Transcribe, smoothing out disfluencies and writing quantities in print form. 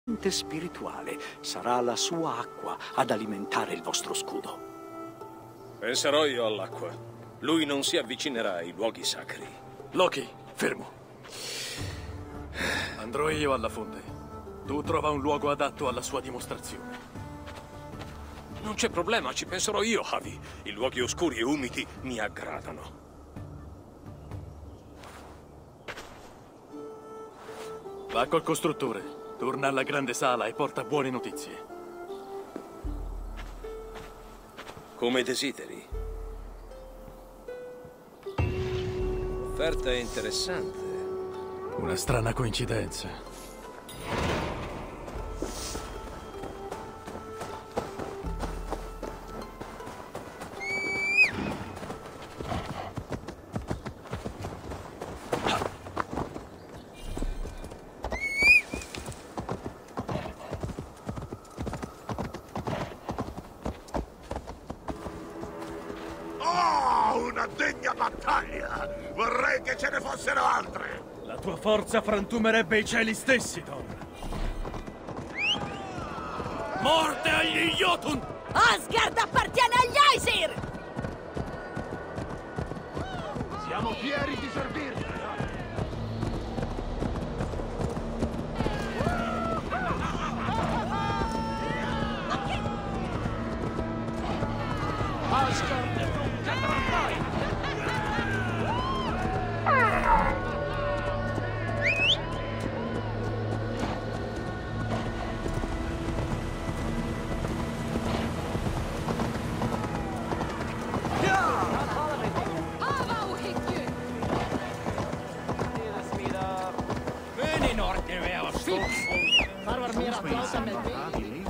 spirituale. Sarà la sua acqua ad alimentare il vostro scudo. Penserò io all'acqua. Lui non si avvicinerà ai luoghi sacri. Loki, fermo. Andrò io alla fonte. Tu trova un luogo adatto alla sua dimostrazione. Non c'è problema, ci penserò io, Javi. I luoghi oscuri e umidi mi aggradano. Va col costruttore. Torna alla grande sala e porta buone notizie. Come desideri. Offerta interessante. Una strana coincidenza. Una degna battaglia! Vorrei che ce ne fossero altre! La tua forza frantumerebbe i cieli stessi, Thor. Morte agli Jotun! Asgard appartiene agli Aesir! Siamo fieri di servirti! Asgard è pronta tra noi! Meni Norte veosti. Farvar mera plauta med